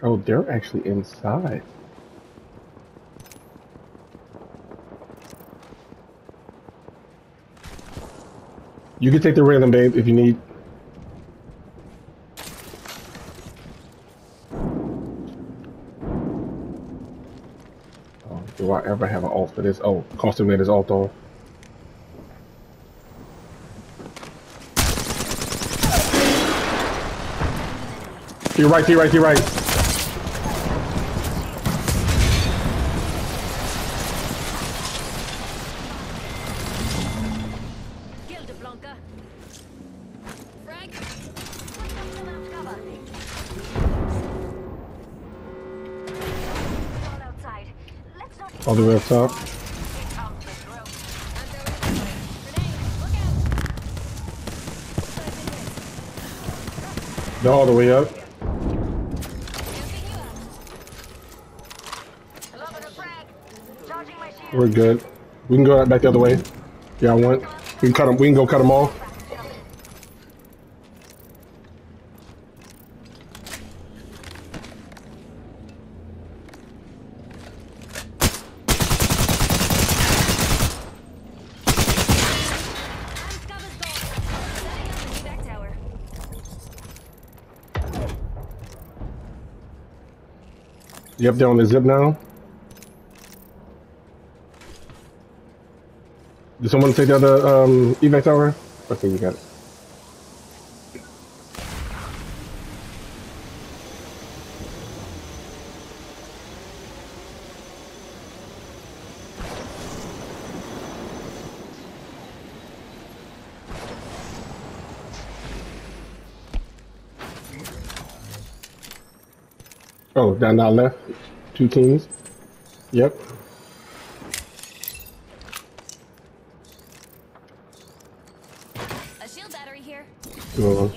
Oh, they're actually inside. You can take the railing, babe, if you need. Oh, do I ever have an ult for this? Oh, Constant made his ult on. To your right, to your right, to your right. All the way up top. They're all the way up. We're good. We can go right back the other way. Yeah, I want. We can cut them. We can go cut them off. Yep, they're on the zip now. Did someone take the other evac tower? Okay, you got it. Oh, down our left. 2 teams. Yep. A shield battery here. Go on.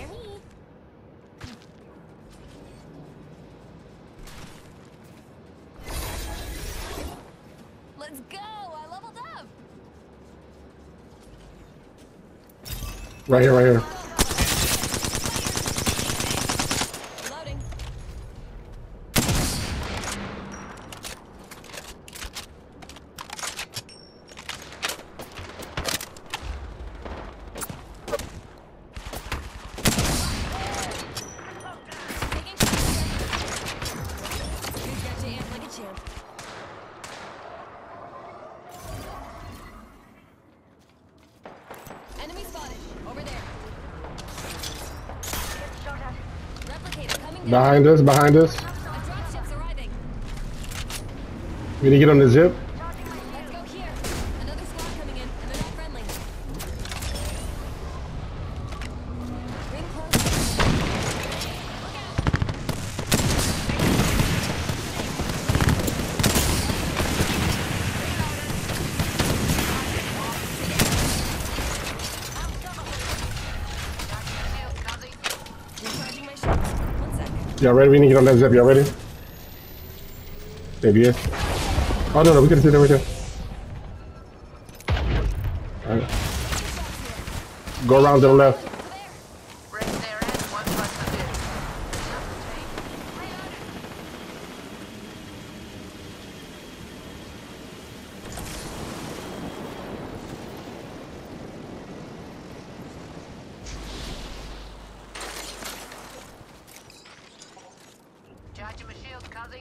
Let's go! I leveled up. Right here, right here. Reloading. Enemy spotted. Over there. Replicator coming down. Behind us, behind us. A dropship's arriving. We need to get on the zip. Let's go here. Another squad coming in, and they're not friendly. Ring close. Look out. Recharging my shields. 1 sec. Y'all ready? We need to get on that zip. Y'all ready? Maybe yes. Oh no, we could have did everything. Alright. Go around to the left. Charging my shields, cuzzies.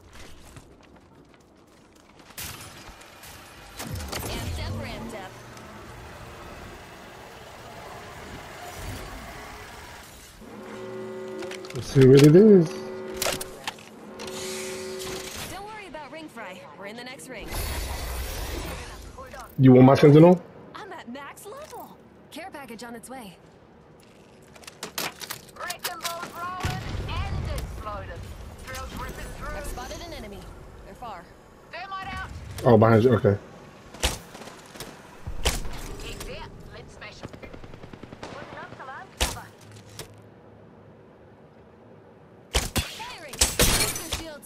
Amped up, ramped up. Let's see what it is. Don't worry about ring fry. We're in the next ring. You want my sentinel? I'm at max level. Care package on its way. Wrecking balls rolling and exploding. Drills ripping I've through. spotted an enemy. They're far. Thermite out. Oh, behind you. Okay. He's out. Let's smash him. Putting up some arm cover. Firing! Booster shields.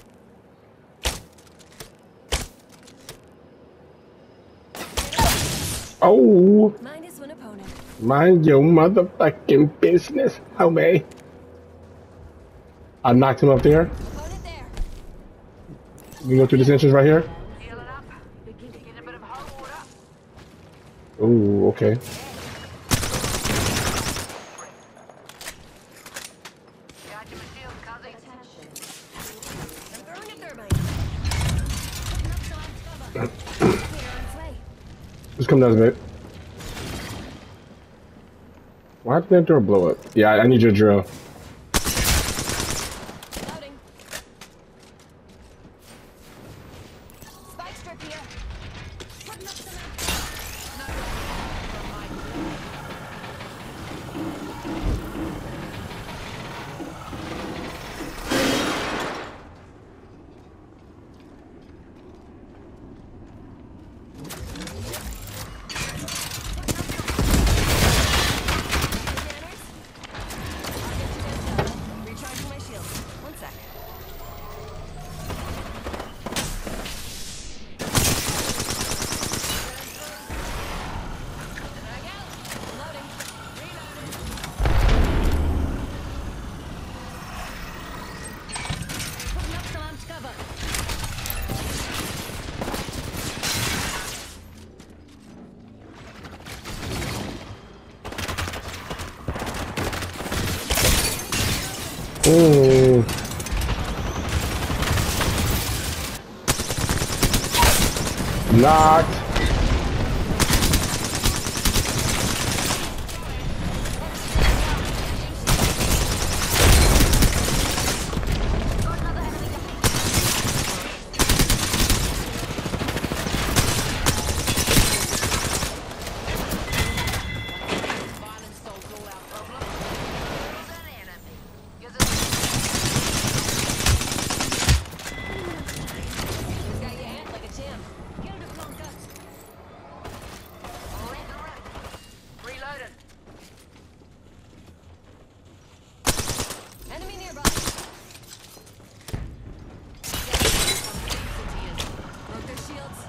Oh, Minus one opponent. mind your motherfucking business, homie. I knocked him up there. Opponent there. You go through this entrance right here. Healing up. Getting a bit of hot water. Ooh, okay. Charging my shield, cuzzy. I'm throwing a thermite. Putting up some cover. Here, on its way. Just come down a bit. Why did that door blow up? Yeah, I need your drill. Loading. Spike strip here. Putting up some recharging my shield. One sec. Drag out. Loading. Reloading. Putting up some armed cover. Ooh. Knocked. Violence solves all our problems. Who's an enemy? You're the He's got your hand like a gem. Get him to plunk us. reloading. Enemy nearby. Broke their shields.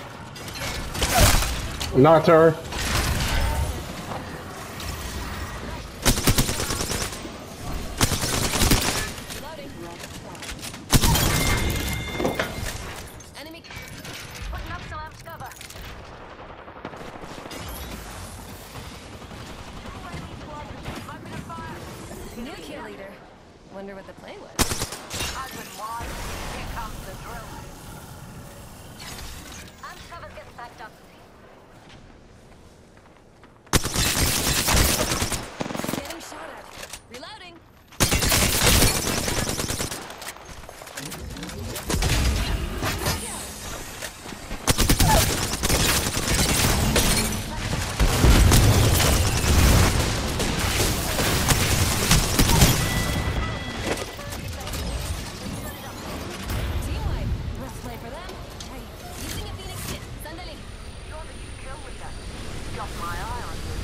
Knocked her. Loading. Enemy. Putting up some armed cover. Open fire. New kill leader. Wonder what the play was. Husband, wife. Here comes the drill. Armed cover's getting backed up. Getting shot at. Reloading. Team wipe. Rough play for them. Hey, using a Phoenix kit. Sandali. You're the new kill leader. Got my eye on you.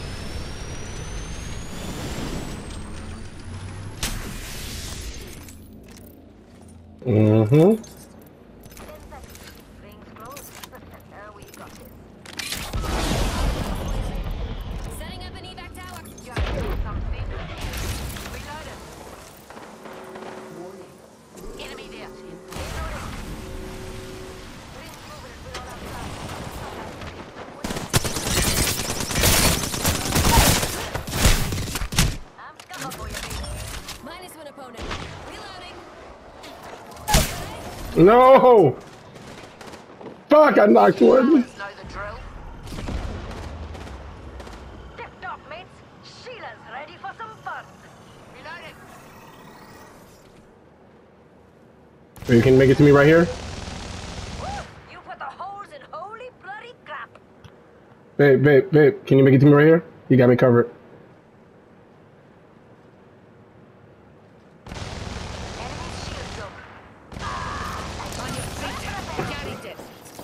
Mm-hmm. 10 seconds. Rings closed. We got it. Setting up an evac tower. Just something. Reloading. Enemy there. Reloading. Rings moving and we're all outside. I'm cover for you, baby. Minus one opponent. Reloading. No! Fuck, I knocked one. Know the drill. Tipped off, mates. Sheila's ready for some fun. Reloading. You can make it to me right here? Woo! You put the holes in holy bloody crap. Babe, can you make it to me right here? You got me covered. Enemy shields up. On your feet. Carried it.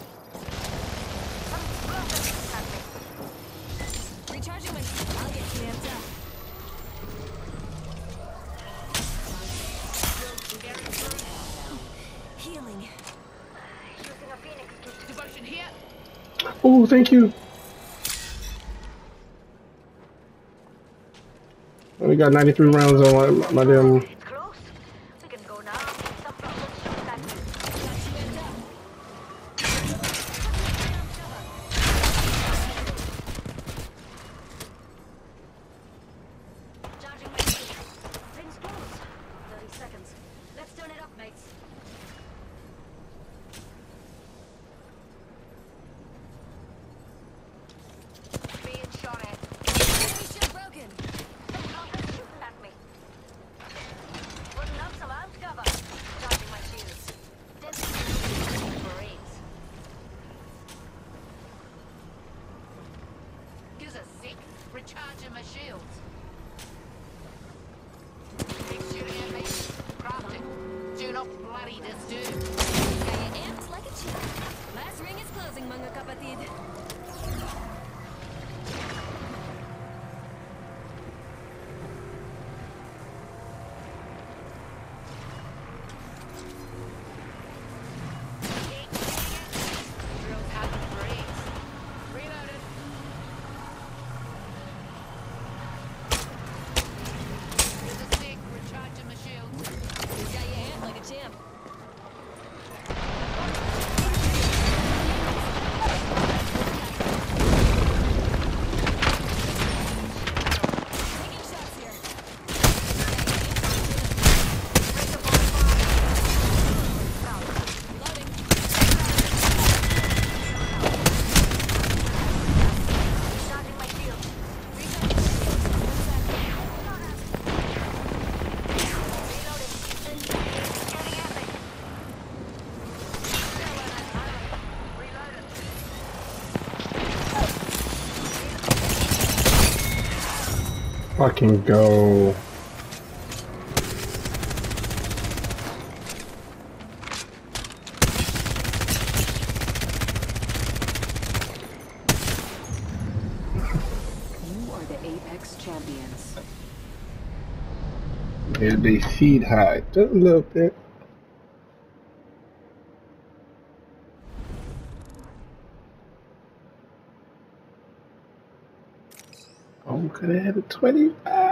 Some explosives happening. Recharging my. I'll get you amped up. Healing. Using a phoenix kit. Devotion here. Oh, thank you. We got 93 rounds on my damn. It's close. go now. Some problem shoot at you. Got you end up. Charging my shield. Rings close. 30 seconds. Let's turn it up, mates. Being shot at. Enemy shield broken. Some contact shooting at me. Putting up some armed cover. Charging my shields. 10 seconds. Marines. Gives a sec. Recharging my shields. Big shooting at me. Crafting. Do not bloody disturb. Got you amped like a champ. Last ring is closing, mga kapatid. Drills out the breeze. Reloaded. Gives a sec. Recharging my shields. Got you amped like a champ. Taking shots here. Loading. Charging my shields. Reloading. Scanning at me. Reloaded. Fucking go. You are the Apex champions. Yeah, they feed high just a little bit. Oh, could have had a 25.